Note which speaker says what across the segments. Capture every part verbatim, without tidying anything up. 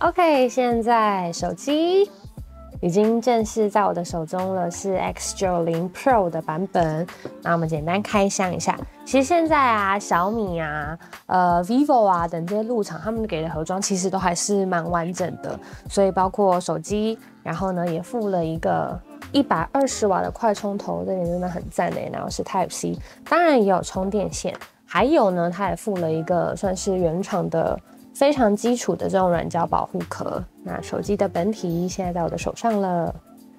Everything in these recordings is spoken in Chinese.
Speaker 1: OK， 现在手机已经正式在我的手中了，是 X 九十 Pro 的版本。那我们简单开箱一下。其实现在啊，小米啊、呃 vivo 啊等这些路厂，他们给的盒装其实都还是蛮完整的，所以包括手机，然后呢也附了一个一百二十瓦的快充头，这点真的很赞的，然后是 Type C， 当然也有充电线，还有呢，它也附了一个算是原厂的。非常基础的这种软胶保护壳，那手机的本体现在在我的手上了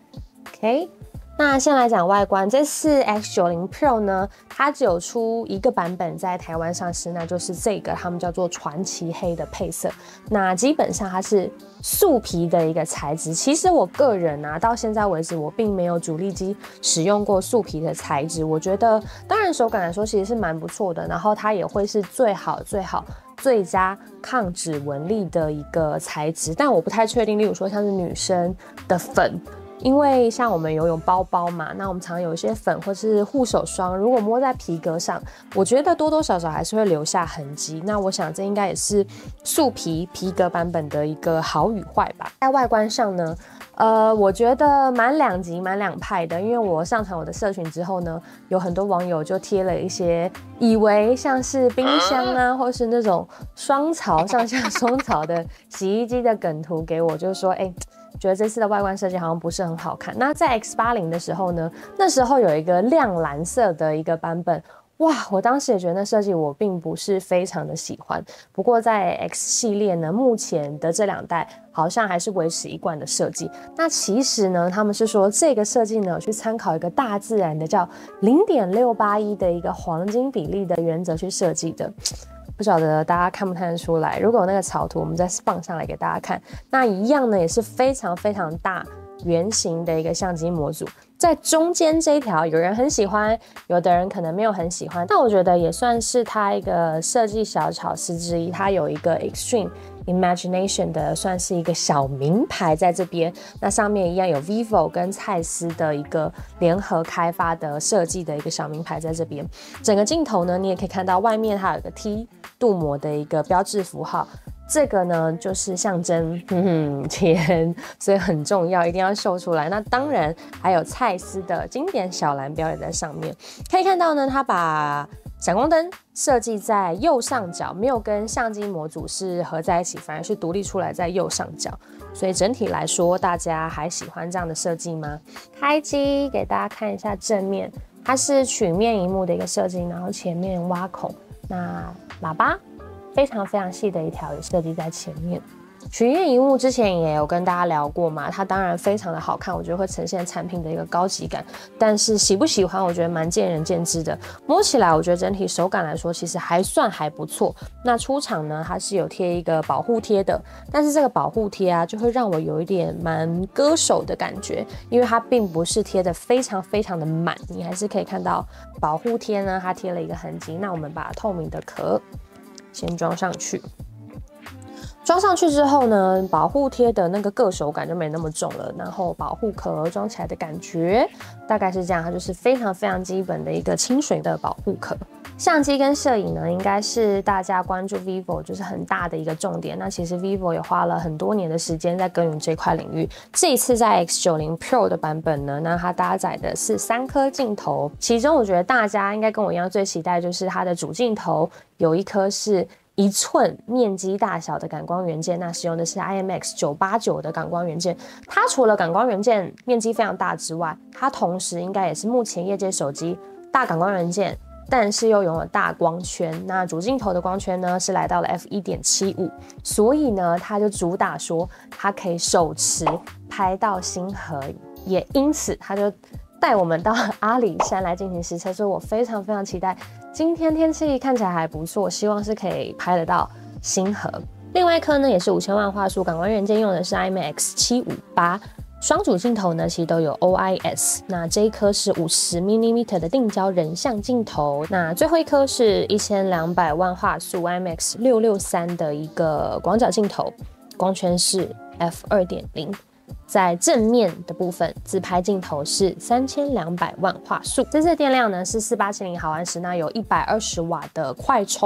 Speaker 1: ，OK。那先来讲外观，这次 X 九十 Pro 呢，它只有出一个版本在台湾上市，那就是这个，他们叫做传奇黑的配色。那基本上它是素皮的一个材质。其实我个人啊，到现在为止，我并没有主力机使用过素皮的材质。我觉得，当然手感来说其实是蛮不错的，然后它也会是最好最好。最佳抗指纹力的一个材质，但我不太确定，例如说像是女生的粉，因为像我们游泳包包嘛，那我们常有一些粉或是护手霜，如果摸在皮革上，我觉得多多少少还是会留下痕迹。那我想这应该也是素皮皮革版本的一个好与坏吧。在外观上呢，呃，我觉得蛮两极、蛮两派的，因为我上传我的社群之后呢，有很多网友就贴了一些以为像是冰箱啊，或是那种双槽上下双槽的洗衣机的梗图给我，就是说，哎、欸，觉得这次的外观设计好像不是很好看。那在 X 八十 的时候呢，那时候有一个亮蓝色的一个版本。哇，我当时也觉得那设计我并不是非常的喜欢。不过在 X 系列呢，目前的这两代好像还是维持一贯的设计。那其实呢，他们是说这个设计呢，有去参考一个大自然的叫 零点六八一 的一个黄金比例的原则去设计的。不晓得大家看不看得出来？如果有那个草图，我们再放上来给大家看。那一样呢，也是非常非常大圆形的一个相机模组。在中间这一条，有人很喜欢，有的人可能没有很喜欢，但我觉得也算是它一个设计小巧思之一。它有一个 Extreme Imagination 的，算是一个小名牌在这边。那上面一样有 vivo 跟蔡司的一个联合开发的设计的一个小名牌在这边。整个镜头呢，你也可以看到外面它有个 T 镀膜的一个标志符号。这个呢，就是象征嗯钱，所以很重要，一定要秀出来。那当然还有蔡司的经典小蓝标也在上面。可以看到呢，它把闪光灯设计在右上角，没有跟相机模组是合在一起，反而是独立出来在右上角。所以整体来说，大家还喜欢这样的设计吗？开机给大家看一下正面，它是曲面萤幕的一个设计，然后前面挖孔，那喇叭。非常非常细的一条也设计在前面。曲面萤幕之前也有跟大家聊过嘛，它当然非常的好看，我觉得会呈现产品的一个高级感。但是喜不喜欢，我觉得蛮见仁见智的。摸起来，我觉得整体手感来说，其实还算还不错。那出厂呢，它是有贴一个保护贴的，但是这个保护贴啊，就会让我有一点蛮割手的感觉，因为它并不是贴的非常非常的满，你还是可以看到保护贴呢，它贴了一个痕迹。那我们把透明的壳先装上去，装上去之后呢，保护贴的那个硌手感就没那么重了，然后保护壳装起来的感觉大概是这样，它就是非常非常基本的一个清水的保护壳。相机跟摄影呢，应该是大家关注 vivo 就是很大的一个重点。那其实 vivo 也花了很多年的时间在耕耘这块领域。这一次在 X 九十 Pro 的版本呢，那它搭载的是三颗镜头，其中我觉得大家应该跟我一样最期待就是它的主镜头有一颗是一寸面积大小的感光元件，那使用的是 I M X 九八九的感光元件。它除了感光元件面积非常大之外，它同时应该也是目前业界手机大感光元件，但是又拥有大光圈。那主镜头的光圈呢是来到了 F 一点七五， 所以呢它就主打说它可以手持拍到星河，也因此它就带我们到阿里山来进行实测，所以我非常非常期待。今天天气看起来还不错，希望是可以拍得到星河。另外一颗呢也是五千万画素感光元件，用的是 I M X 七五八。双主镜头呢，其实都有 O I S， 那这一颗是五十 毫米 的定焦人像镜头，那最后一颗是一千两百万画素 I M X 六六三的一个广角镜头，光圈是 F 二点零。在正面的部分，自拍镜头是三千两百万画素。这次的电量呢是四八七零毫安时，那有一百二十瓦的快充，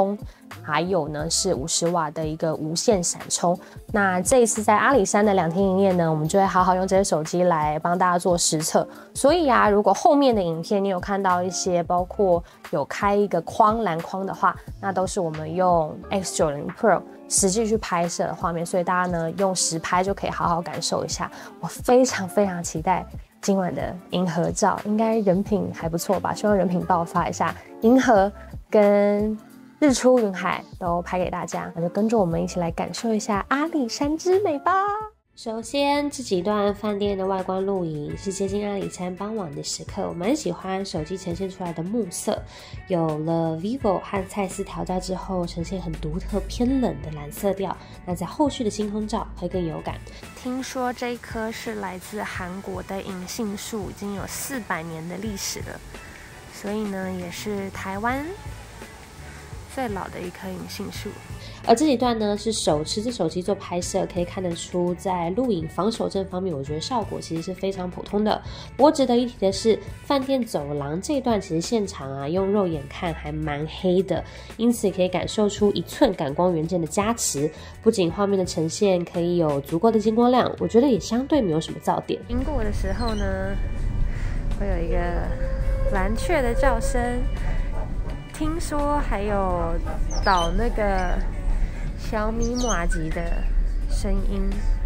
Speaker 1: 还有呢是五十瓦的一个无线闪充。那这一次在阿里山的两天一夜呢，我们就会好好用这些手机来帮大家做实测。所以啊，如果后面的影片你有看到一些包括有开一个框篮筐的话，那都是我们用 X 九十 Pro 实际去拍摄的画面，所以大家呢用实拍就可以好好感受一下。我非常非常期待今晚的银河照，应该人品还不错吧？希望人品爆发一下，银河跟日出云海都拍给大家，那就跟着我们一起来感受一下阿里山之美吧。首先，这几段饭店的外观录影是接近阿里山傍晚的时刻，我蛮喜欢手机呈现出来的幕色，有了 vivo 和蔡司调教之后，呈现很独特偏冷的蓝色调。那在后续的星空照会更有感。听说这一棵是来自韩国的银杏树，已经有四百年的历史了，所以呢，也是台湾最老的一棵银杏树。而这一段呢是手持着手机做拍摄，可以看得出在录影防手震方面，我觉得效果其实是非常普通的。不过值得一提的是，饭店走廊这一段其实现场啊用肉眼看还蛮黑的，因此可以感受出一寸感光元件的加持，不仅画面的呈现可以有足够的晶光量，我觉得也相对没有什么噪点。经过的时候呢，会有一个蓝雀的叫声，听说还有倒那个小米麻糬的声音，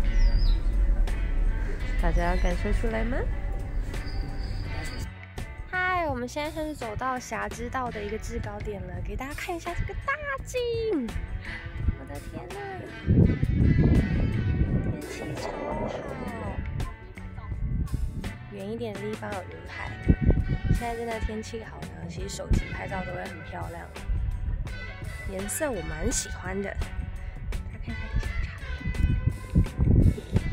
Speaker 1: 大家要感受出来吗？嗨，我们现在算是走到霞之道的一个制高点了，给大家看一下这个大景。我的天哪，天气超好，远一点的地方有云海。现在真的天气好呢，其实手机拍照都会很漂亮，颜色我蛮喜欢的。大家看一下底下的差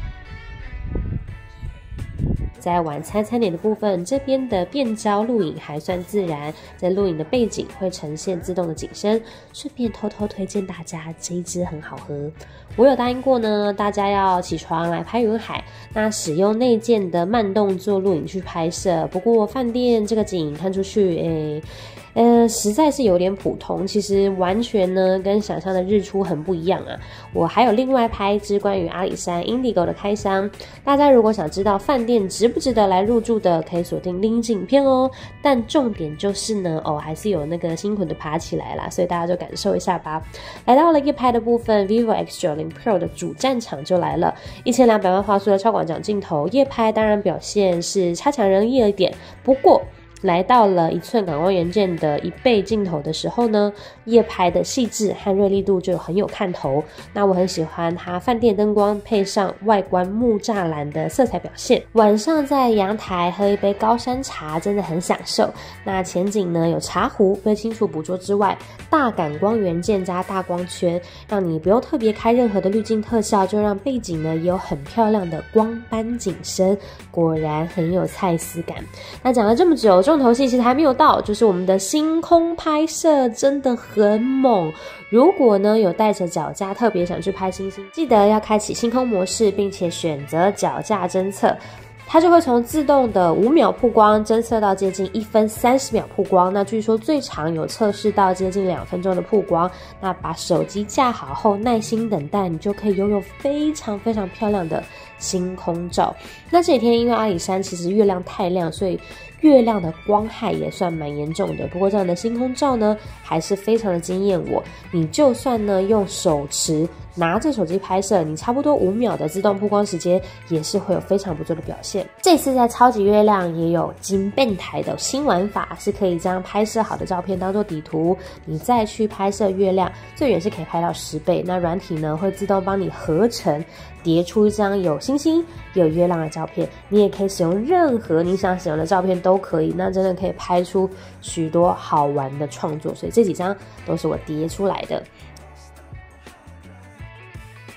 Speaker 1: 别。在晚餐餐点的部分，这边的变焦录影还算自然，在录影的背景会呈现自动的景深。顺便偷偷推荐大家，这一支很好喝。我有答应过呢，大家要起床来拍云海，那使用内建的慢动作录影去拍摄。不过饭店这个景看出去，诶。呃，实在是有点普通，其实完全呢跟想象的日出很不一样啊。我还有另外拍一支关于阿里山 Indigo 的开箱，大家如果想知道饭店值不值得来入住的，可以锁定另一支影片哦。但重点就是呢，哦，还是有那个辛苦的爬起来啦，所以大家就感受一下吧。来到了夜拍的部分 ，vivo X 九十 Pro 的主战场就来了，一千两百万画素的超广角镜头，夜拍当然表现是差强人意了一点，不过。来到了一寸感光元件的一倍镜头的时候呢，夜拍的细致和锐利度就很有看头。那我很喜欢它饭店灯光配上外观木栅栏的色彩表现，晚上在阳台喝一杯高山茶真的很享受。那前景呢有茶壶被清楚捕捉之外，大感光元件加大光圈，让你不用特别开任何的滤镜特效，就让背景呢也有很漂亮的光斑景深，果然很有蔡司感。那讲了这么久，重头戏其实还没有到，就是我们的星空拍摄真的很猛。如果呢有带着脚架特别想去拍星星，记得要开启星空模式，并且选择脚架侦测。它就会从自动的五秒曝光侦测到接近一分三十秒曝光，那据说最长有测试到接近两分钟的曝光。那把手机架好后，耐心等待，你就可以拥有非常非常漂亮的星空照。那这几天因为阿里山其实月亮太亮，所以月亮的光害也算蛮严重的。不过这样的星空照呢，还是非常的惊艳我。你就算呢用手持拿着手机拍摄，你差不多五秒的自动曝光时间也是会有非常不错的表现。这次在超级月亮也有金变台的新玩法，是可以将拍摄好的照片当做底图，你再去拍摄月亮，最远是可以拍到十倍。那软体呢会自动帮你合成，叠出一张有星星有月亮的照片。你也可以使用任何你想使用的照片都可以，那真的可以拍出许多好玩的创作。所以这几张都是我叠出来的。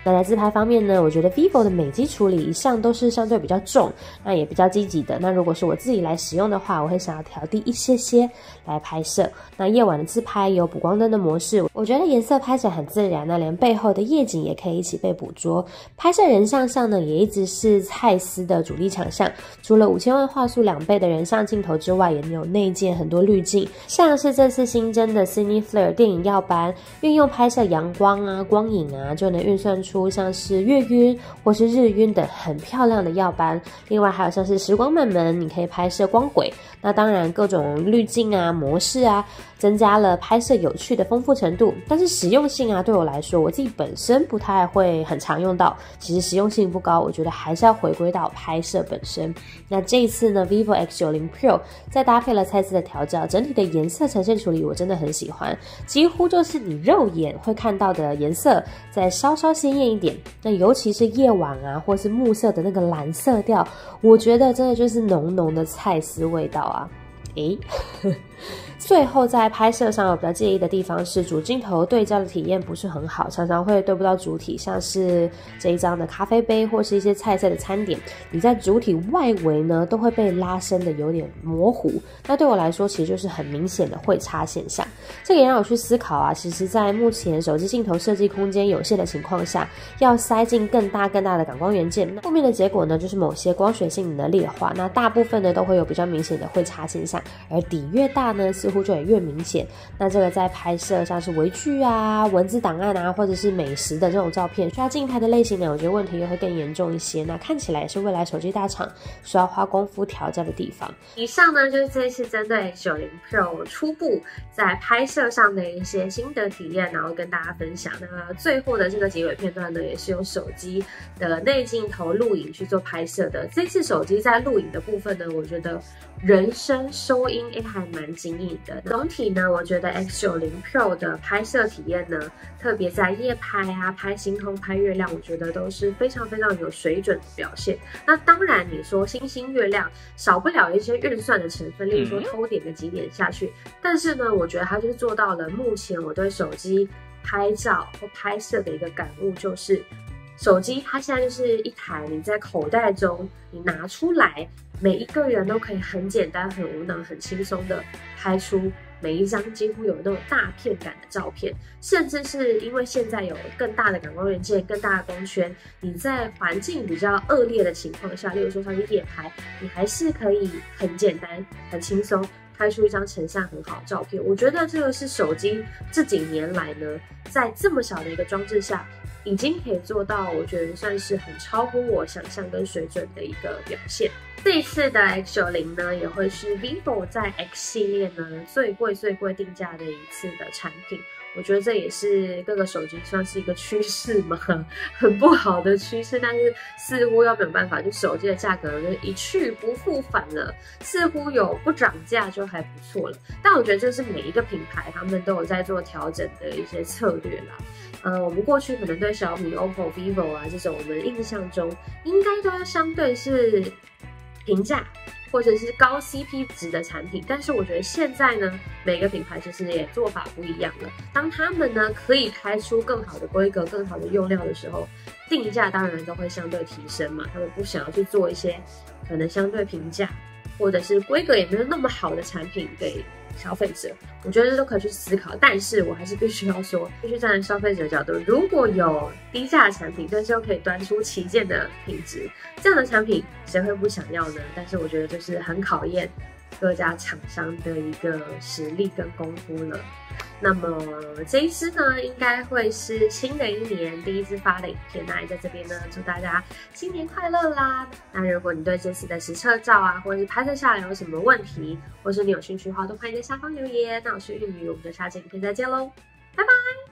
Speaker 1: 那在自拍方面呢，我觉得 vivo 的美肌处理一向都是相对比较重，那也比较积极的。那如果是我自己来使用的话，我会想要调低一些些来拍摄。那夜晚的自拍有补光灯的模式，我觉得颜色拍起来很自然，那连背后的夜景也可以一起被捕捉。拍摄人像上呢，也一直是蔡司的主力强项，除了五千万画素两倍的人像镜头之外，也有内建很多滤镜，像是这次新增的 Cine Flare 电影耀斑，运用拍摄阳光啊、光影啊，就能运算出像是月晕或是日晕等很漂亮的耀斑。另外还有像是时光慢门，你可以拍摄光轨。那当然各种滤镜啊、模式啊，增加了拍摄有趣的丰富程度。但是实用性啊，对我来说，我自己本身不太会很常用到，其实实用性不高，我觉得还是要回归到拍摄本身。那这一次呢 vivo X 九十 Pro 再搭配了蔡司的调教，整体的颜色呈现处理我真的很喜欢，几乎就是你肉眼会看到的颜色再稍稍鲜艳一点。那尤其是夜晚啊，或是暮色的那个蓝色调，我觉得真的就是浓浓的蔡司味道啊。诶最后在拍摄上我比较介意的地方是主镜头对焦的体验不是很好，常常会对不到主体，像是这一张的咖啡杯或是一些菜色的餐点，你在主体外围呢都会被拉伸的有点模糊，那对我来说其实就是很明显的会差现象。这个也让我去思考啊，其实在目前手机镜头设计空间有限的情况下，要塞进更大更大的感光元件，那后面的结果呢就是某些光学性能的劣化，那大部分呢都会有比较明显的会差现象，而底越大呢似乎就也越明显。那这个在拍摄像是微距啊、文字档案啊，或者是美食的这种照片，需要竞拍的类型呢，我觉得问题又会更严重一些。那看起来也是未来手机大厂需要花功夫调教的地方。以上呢就是这一次针对 X 九十 Pro 初步在拍摄上的一些心得体验，然后跟大家分享。那最后的这个结尾片段呢，也是用手机的内镜头录影去做拍摄的。这次手机在录影的部分呢，我觉得人声收音诶还蛮惊艳的。总体呢，我觉得 X 九十 Pro 的拍摄体验呢，特别在夜拍啊、拍星空、拍月亮，我觉得都是非常非常有水准的表现。那当然，你说星星、月亮，少不了一些运算的成分，例如说偷点个几点下去。但是呢，我觉得它就是做到了目前我对手机拍照或拍摄的一个感悟，就是手机它现在就是一台你在口袋中你拿出来，每一个人都可以很简单、很无脑、很轻松的拍出每一张几乎有那种大片感的照片，甚至是因为现在有更大的感光元件、更大的光圈，你在环境比较恶劣的情况下，例如说像是夜拍，你还是可以很简单、很轻松拍出一张成像很好的照片。我觉得这个是手机这几年来呢，在这么小的一个装置下，已经可以做到，我觉得算是很超乎我想象跟水准的一个表现。这一次的 X 九十 呢，也会是 vivo 在 X 系列呢最贵最贵定价的一次的产品。我觉得这也是各个手机算是一个趋势嘛，很不好的趋势，但是似乎要没有办法，就手机的价格就一去不复返了，似乎有不涨价就还不错了。但我觉得这是每一个品牌他们都有在做调整的一些策略啦。呃，我们过去可能对小米、O P P O、vivo 啊这种我们印象中应该都要相对是平价或者是高 C P 值的产品，但是我觉得现在呢，每个品牌其实也做法不一样了。当他们呢可以开出更好的规格、更好的用料的时候，定价当然都会相对提升嘛。他们不想要去做一些可能相对平价或者是规格也没有那么好的产品给消费者，我觉得这都可以去思考。但是我还是必须要说，必须站在消费者角度，如果有低价的产品，但是又可以端出旗舰的品质，这样的产品谁会不想要呢？但是我觉得就是很考验各家厂商的一个实力跟功夫了。那么这一支呢，应该会是新的一年第一支发的影片。那也在这边呢，祝大家新年快乐啦！那如果你对这次的实测照啊，或者是拍摄下来有什么问题，或是你有兴趣的话，都欢迎在下方留言。那我是玉米，我们就下期影片再见喽，拜拜。